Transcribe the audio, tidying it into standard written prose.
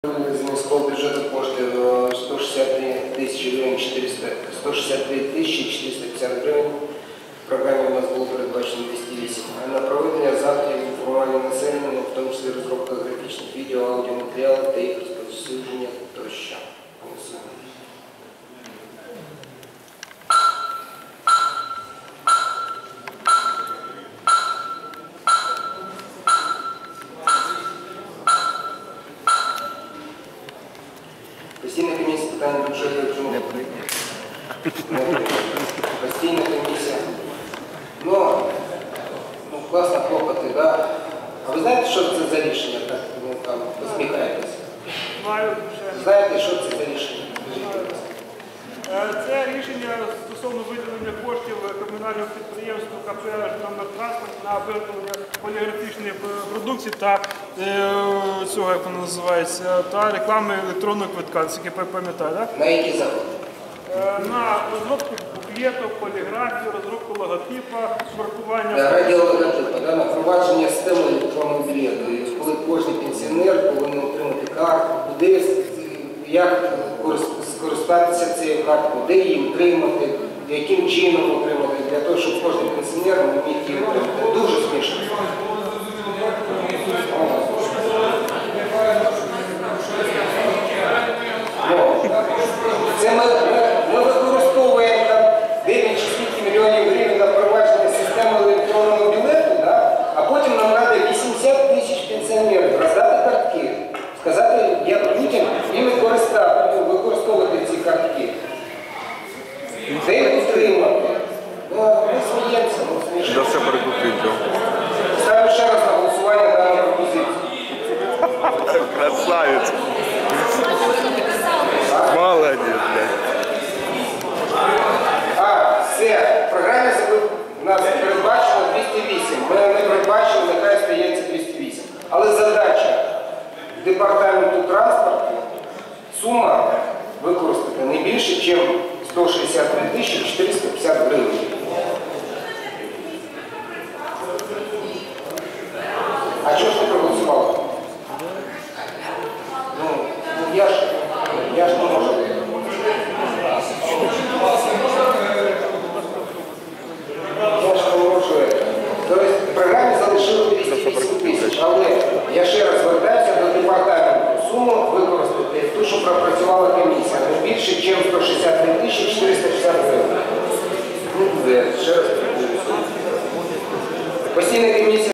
З міського бюджету коштів 163 тисячі 450 гривень. В програмі у нас було передбачено 208. А на проведення заходів інформування населення, в тому числі розробка графічних відео, аудіоматеріалів та їх розповсюдження тощо. Постійна комісія з питань бюджету не прийде. Постійна комісія. Ну, класно хлопати, да? А ви знаєте, що це за рішення? Так, там посміхаєтесь. Знаю. Знаєте, що це за рішення? Це рішення стосовно виділення коштів комунального підприємства КП «Житомиртранспорт» на виготовлення поліграфічної продукції та цього, як воно називається, та реклами електронного квитка, це я пам'ятаю, так? На які заходи? На розробку буклетів, поліграфію, розробку логотипа, маркування. Радіологотипа, да, на впровадження системи електронного білету. Коли кожен пенсіонер повинен отримати картку, куди, як скористатися цією карткою, де її отримати, яким чином отримати, для того, щоб кожен пенсіонер міг її отримати. Дуже смішно. Це ми використовуємо там 9 чи скільки мільйонів гривень на впровадження системи електронного білету, да? А потім нам треба 80 тисяч пенсіонерів роздати картки, сказати, як людям і використовувати ці картки. Де їх утримати? Ми сміємося, ми смішно. Ставлю ще раз на голосування даної пропозиції. Красавец. Молодец, блядь. Все, в програмі у нас передбачено 208. Ми не передбачили, нехай стається 208. Але задача департаменту транспорту сума використати не більше, ніж 163 тисячі 450 гривень. А чого ж не проголосували? Я ж не можу. Тобто в програмі залишили 208 тисяч, але я ще раз звертаюся до департаменту. Суму використати ту, що пропрацювала комісія, не більше, ніж 163 тисячі 460 гривень. Ще раз. Постійна комісія.